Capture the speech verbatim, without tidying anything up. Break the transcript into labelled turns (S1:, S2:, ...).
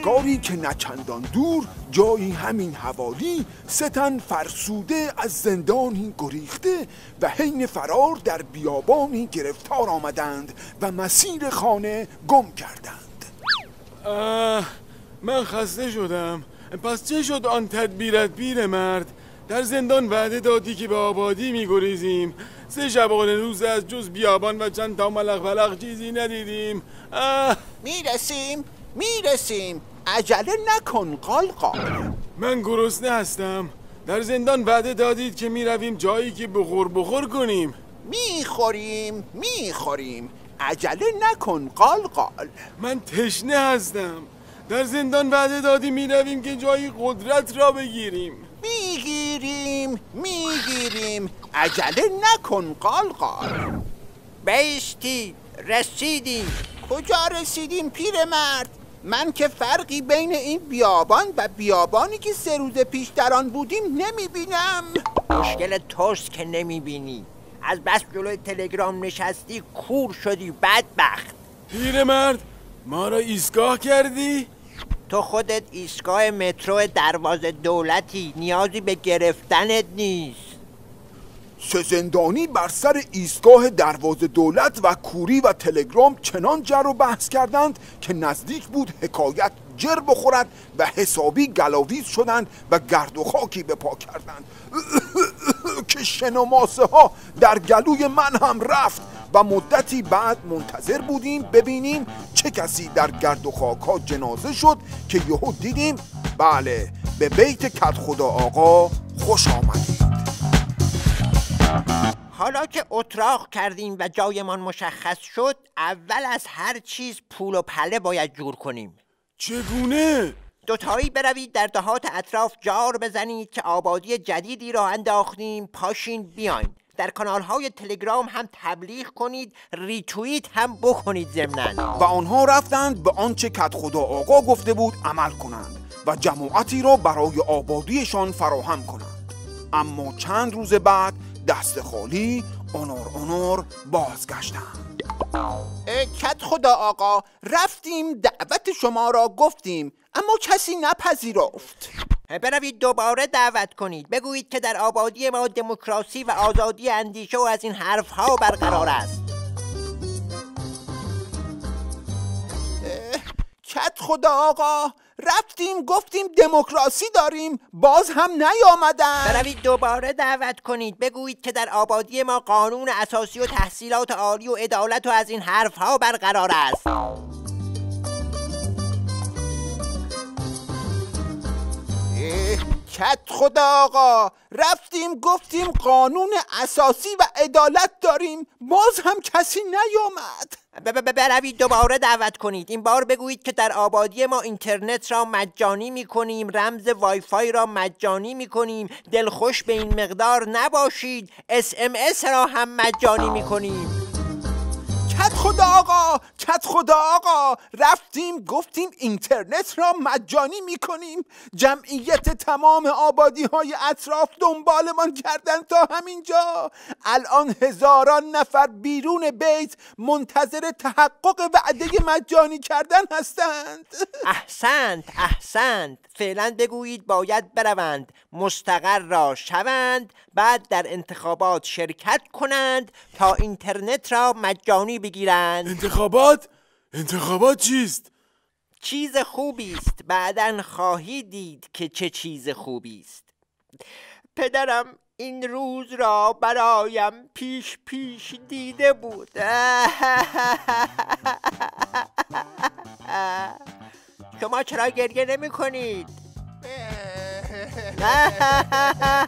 S1: روزگاری که نچندان دور جایی همین حوالی سه تن فرسوده از زندانی گریخته و حین فرار در بیابانی گرفتار آمدند و مسیر خانه گم کردند.
S2: آه من خسته شدم. پس چه شد آن تدبیرت پیرمرد؟ در زندان وعده دادی که به آبادی میگریزیم. سه شبانه روز از جز بیابان و چند تا ملق بلق چیزی ندیدیم. آه
S3: میرسیم میرسیم عجله نکن قالقال.
S2: من گرسنه هستم. در زندان وعده دادید که میرویم جایی که بخور بخور کنیم.
S3: میخوریم میخوریم عجله نکن قالقال.
S2: من تشنه هستم. در زندان وعده دادی میرویم که جایی قدرت را بگیریم.
S3: میگیریم میگیریم عجله نکن قالقال. بیستی رسیدیم. کجا رسیدیم پیرمرد؟ من که فرقی بین این بیابان و بیابانی که سه روز پیش در آن بودیم نمیبینم.
S4: مشکل توست که نمیبینی. از بس جلوی تلگرام نشستی کور شدی بدبخت.
S2: پیرمرد ما را ایستگاه کردی؟
S4: تو خودت ایستگاه مترو دروازه دولتی، نیازی به گرفتنت نیست.
S1: سه زندانی بر سر ایستگاه دروازه دولت و کوری و تلگرام چنان جر و بحث کردند که نزدیک بود حکایت جر بخورد و حسابی گلاویز شدند و گرد و خاکی به پا کردند که شن و ماسه ها در گلوی من هم رفت و مدتی بعد منتظر بودیم ببینیم چه کسی در گرد و خاک ها جنازه شد که یهو دیدیم بله به بیت کدخدا آقا خوش آمدید.
S4: حالا که اتراق کردیم و جایمان مشخص شد، اول از هر چیز پول و پله باید جور کنیم.
S2: چگونه؟
S4: دوتایی بروید در دهات اطراف جار بزنید که آبادی جدیدی را انداختیم، پاشین بیاین. در کانال‌های تلگرام هم تبلیغ کنید، ریتوییت هم بکنید ضمناً.
S1: و آنها رفتند به آنچه کدخدا آقا گفته بود عمل کنند و جماعتی را برای آبادیشان فراهم کنند. اما چند روز بعد دست خالی اونور اونور بازگشتند.
S3: کدخدا آقا رفتیم دعوت شما را گفتیم اما کسی نپذیرفت.
S4: بروید دوباره دعوت کنید، بگویید که در آبادی ما دموکراسی و آزادی اندیشه و از این حرفها برقرار است.
S3: کدخدا آقا رفتیم گفتیم دموکراسی داریم باز هم نیامدن.
S4: بروید دوباره دعوت کنید، بگویید که در آبادی ما قانون اساسی و تحصیلات عالی و عدالت و از این حرفها برقرار است.
S3: کدخدا آقا رفتیم گفتیم قانون اساسی و عدالت داریم باز هم کسی نیامد.
S4: بروید دوباره دعوت کنید، این بار بگویید که در آبادی ما اینترنت را مجانی میکنیم، رمز وای فای را مجانی میکنیم، دلخوش به این مقدار نباشید، اس ام اس را هم مجانی میکنیم.
S3: کدخدا آقا کدخدا آقا رفتیم گفتیم اینترنت را مجانی میکنیم، جمعیت تمام آبادی های اطراف دنبالمان کردن تا همینجا. الان هزاران نفر بیرون بیت منتظر تحقق وعده مجانی کردن هستند.
S4: احسنت احسنت. فعلا بگویید باید بروند، مستقر را شوند، بعد در انتخابات شرکت کنند تا اینترنت را مجانی بگیرند.
S2: انتخابات؟ انتخابات چیست؟
S4: چیز خوبی است، بعداً خواهی دید که چه چیز خوبی است. پدرم این روز را برایم پیش پیش دیده بود. شما چرا گریه نمی کنید؟